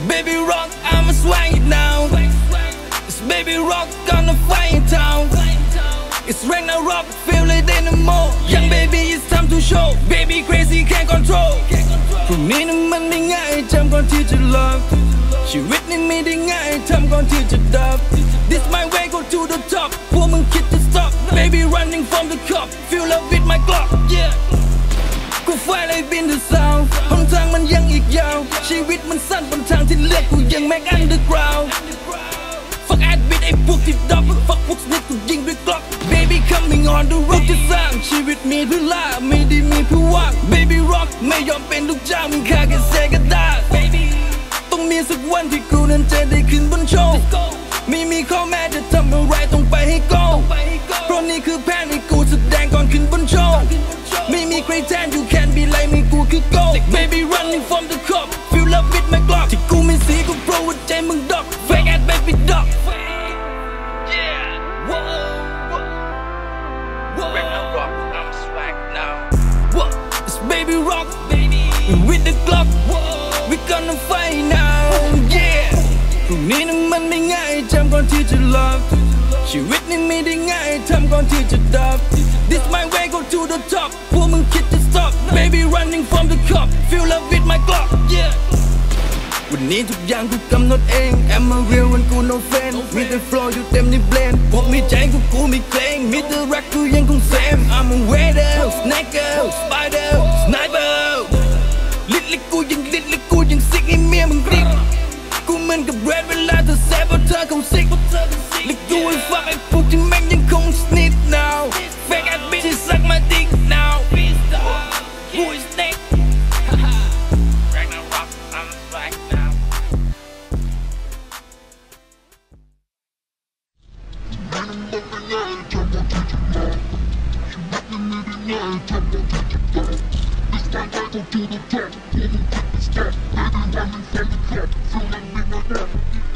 Baby rock, I'ma swing it now. It's baby rock, gonna fly in town. It's RagenaRock, feel it in the mall. Young baby, it's time to show. Baby crazy, can't control. For me, the man đi ngay, I'm gonna teach you love. She witness me đi ngay, I'm gonna teach you love. This my way, go to the top. Woman, kid to stop. Baby running from the cop. Feel love with my clock, yeah. กูไฟเลยบินเดอะซาวด์หนทางมันยังอีกยาวชีวิตมันสั้นบนทางที่เลือกกูยังแม็กอันเดอร์กราวด์ Fuckแอดบิดไอ้พวกที่ดับ Fuck พวกสนิทกูยิงด้วยกล็อก Baby coming on the road จะสร้างชีวิตมีเพื่อล่าไม่ได้มีเพื่อว่าง Baby rock ไม่ยอมเป็นลูกจ้างมึงแค่เซกระดาษ Baby ต้องมีสักวันที่กูนั้นจะได้ขึ้นบนโชว์ไม่มีข้อแม้จะทำอะไรต้องไปให้โกเพราะนี่คือแผนให้กูแสดงก่อนขึ้นบนโชว์ไม่มีใครแทน you can't be like me กูคือ go Baby running from the cop feel love with my clock ที่กูไม่สีกูโปรว่าใจมึงดอก fake ass baby dog yeah RagenaRock I'm swag now it's baby rock and with the clock we gonna fight now yeah พรุ่งนี้นั้นมันไม่ง่ายจำก่อนที่จะ love ชีวิตนี้ไม่ได้ง่ายทำก่อนที่จะดับ This my way go to the top พวกมึงคิดจะ stop Baby running from the cop feel love with my clock yeah วันนี้ทุกอย่างกูกำหนดเอง I'm a real one กู no fan มีแต่ flow อยู่เต็มในเบลนพวกมีใจกูไม่เกรงมีแต่รักกูยังคงเซม I'm a waiter snacker spider sniper ลิดลิกูยังลิดลิกูยังซิกให้เมียมึงกริ๊กกูเหมือนกับเรดเวลาเธอแซบว่าเธอคงซิกลิกูไอ้ฟักไอ้พวกที่แม่งยังคงสนิท now fake ass bitches suck my dick now who is next RagenaRock I'm swag now Stop, baby running from the clock, feel like